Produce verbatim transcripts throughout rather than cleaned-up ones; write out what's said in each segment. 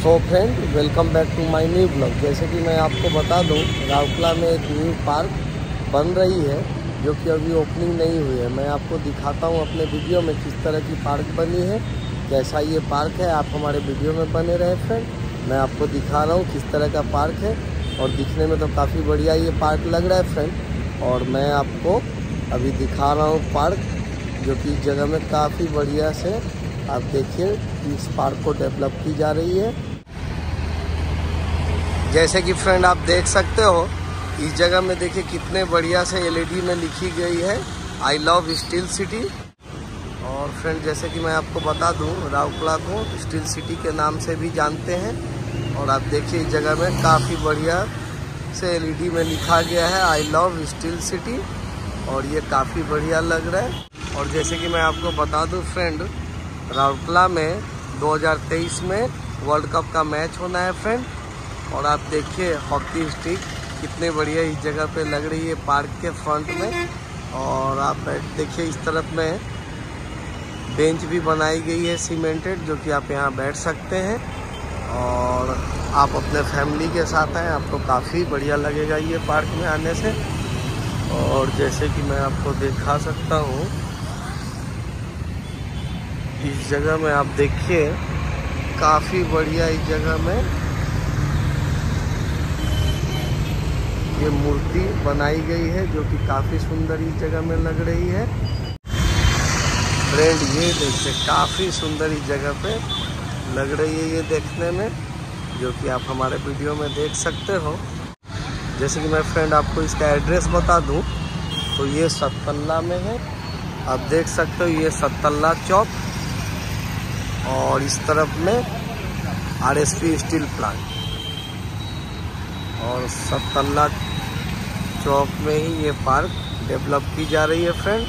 So friend, welcome back to my new blog. जैसे कि मैं आपको बता दूं, राउरकेला में एक न्यू पार्क बन रही है जो कि अभी ओपनिंग नहीं हुई है। मैं आपको दिखाता हूं अपने वीडियो में किस तरह की पार्क बनी है, कैसा ये पार्क है। आप हमारे वीडियो में बने रहे फ्रेंड। मैं आपको दिखा रहा हूँ किस तरह का पार्क है और दिखने में तो काफ़ी बढ़िया ये पार्क लग रहा है फ्रेंड। और मैं आपको अभी दिखा रहा हूँ पार्क जो कि इस जगह में काफ़ी बढ़िया से आप देखिए इस पार्क को डेवलप की जा रही है। जैसे कि फ्रेंड आप देख सकते हो इस जगह में देखिए कितने बढ़िया से एलईडी में लिखी गई है आई लव स्टील सिटी। और फ्रेंड जैसे कि मैं आपको बता दूं, राउरकेला को स्टील सिटी के नाम से भी जानते हैं। और आप देखिए इस जगह में काफ़ी बढ़िया से एलईडी में लिखा गया है आई लव स्टील सिटी और ये काफ़ी बढ़िया लग रहा है। और जैसे कि मैं आपको बता दूं फ्रेंड, राउरकेला में दो हज़ार तेईस में वर्ल्ड कप का मैच होना है फ्रेंड। और आप देखिए हॉकी स्टिक कितने बढ़िया इस जगह पे लग रही है पार्क के फ्रंट में। और आप देखिए इस तरफ में बेंच भी बनाई गई है सीमेंटेड, जो कि आप यहाँ बैठ सकते हैं और आप अपने फैमिली के साथ आएँ, आपको काफ़ी बढ़िया लगेगा ये पार्क में आने से। और जैसे कि मैं आपको दिखा सकता हूँ इस जगह में, आप देखिए काफ़ी बढ़िया इस जगह में ये मूर्ति बनाई गई है जो कि काफ़ी सुंदर इस जगह में लग रही है फ्रेंड। ये देखिए काफ़ी सुंदर इस जगह पे लग रही है ये देखने में, जो कि आप हमारे वीडियो में देख सकते हो। जैसे कि मैं फ्रेंड आपको इसका एड्रेस बता दूं तो ये सततल्ला में है, आप देख सकते हो ये सततल्ला चौक। और इस तरफ में आरएसपी स्टील प्लांट और सततल्ला चौक में ही ये पार्क डेवलप की जा रही है फ्रेंड,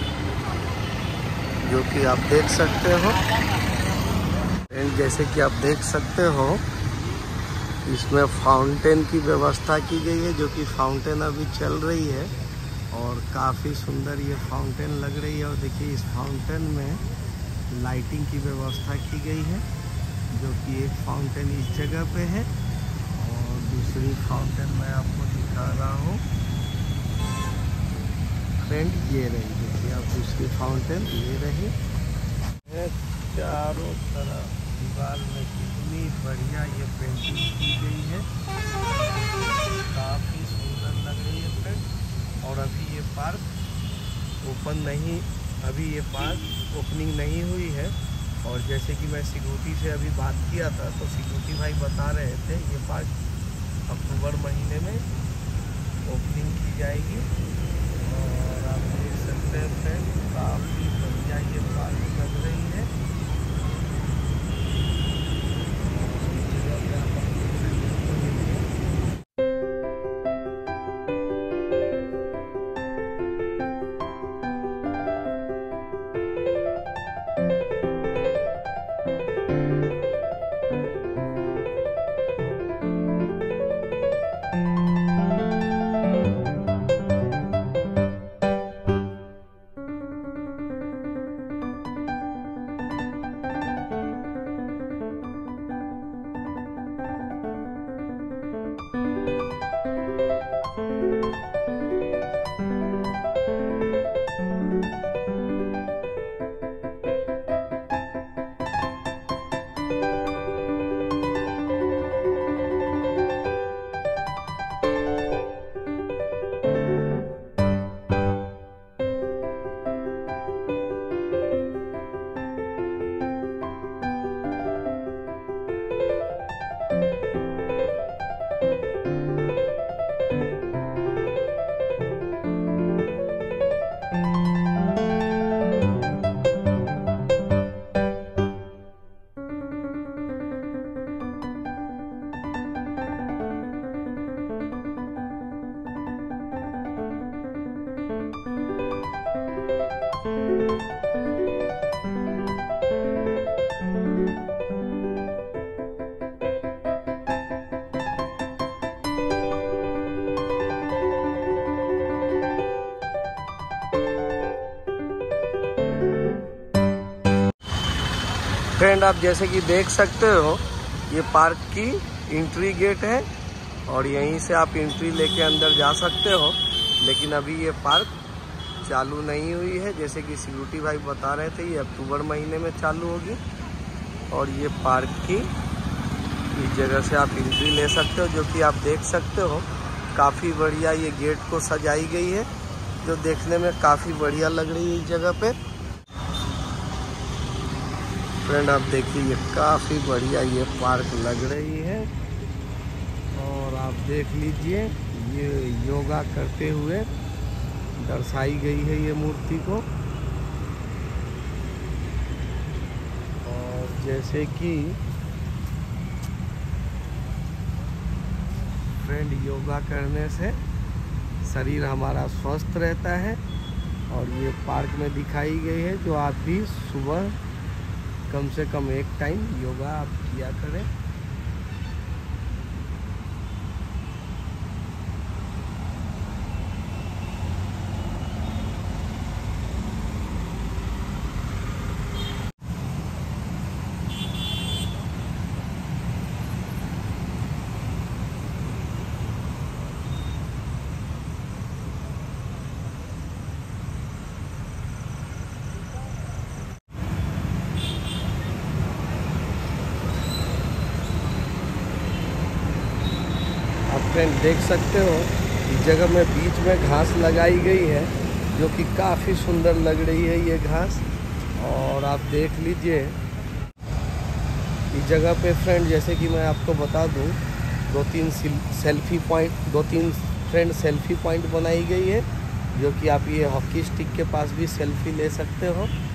जो कि आप देख सकते हो फ्रेंड। जैसे कि आप देख सकते हो इसमें फाउंटेन की व्यवस्था की गई है, जो कि फाउंटेन अभी चल रही है और काफ़ी सुंदर ये फाउंटेन लग रही है। और देखिए इस फाउंटेन में लाइटिंग की व्यवस्था की गई है, जो कि एक फाउंटेन इस जगह पे है और दूसरी फाउंटेन मैं आपको दिखा रहा हूँ फ्रेंड। ये रही देखिए आप दूसरी फाउंटेन ये रही है। चारों तरफ दीवार में कितनी बढ़िया ये पेंटिंग की गई है, काफ़ी सुंदर लग रही है फ्रेंड। और अभी ये पार्क ओपन नहीं, अभी ये पार्क ओपनिंग नहीं हुई है। और जैसे कि मैं सिक्योरिटी से अभी बात किया था तो सिक्योरिटी भाई बता रहे थे ये पार्क अक्टूबर महीने में ओपनिंग की जाएगी। और आप देख सकते हैं फ्रेंड काफ़ी बढ़िया ये पार्क लग रही है। फ्रेंड आप जैसे कि देख सकते हो ये पार्क की एंट्री गेट है और यहीं से आप एंट्री लेके अंदर जा सकते हो। लेकिन अभी ये पार्क चालू नहीं हुई है, जैसे कि सिक्योरिटी भाई बता रहे थे ये अक्टूबर महीने में चालू होगी। और ये पार्क की इस जगह से आप एंट्री ले सकते हो, जो कि आप देख सकते हो काफ़ी बढ़िया ये गेट को सजाई गई है, जो देखने में काफ़ी बढ़िया लग रही है इस जगह पे। फ्रेंड आप देखिए ये काफ़ी बढ़िया ये पार्क लग रही है। और आप देख लीजिए ये योगा करते हुए दर्शाई गई है ये मूर्ति को। और जैसे कि फ्रेंड योगा करने से शरीर हमारा स्वस्थ रहता है। और ये पार्क में दिखाई गई है, जो आप भी सुबह कम से कम एक टाइम योगा आप किया करें। फ्रेंड देख सकते हो इस जगह में बीच में घास लगाई गई है, जो कि काफ़ी सुंदर लग रही है ये घास। और आप देख लीजिए इस जगह पे फ्रेंड, जैसे कि मैं आपको बता दूं, दो तीन सेल्फी पॉइंट दो तीन फ्रेंड सेल्फी पॉइंट बनाई गई है, जो कि आप ये हॉकी स्टिक के पास भी सेल्फी ले सकते हो।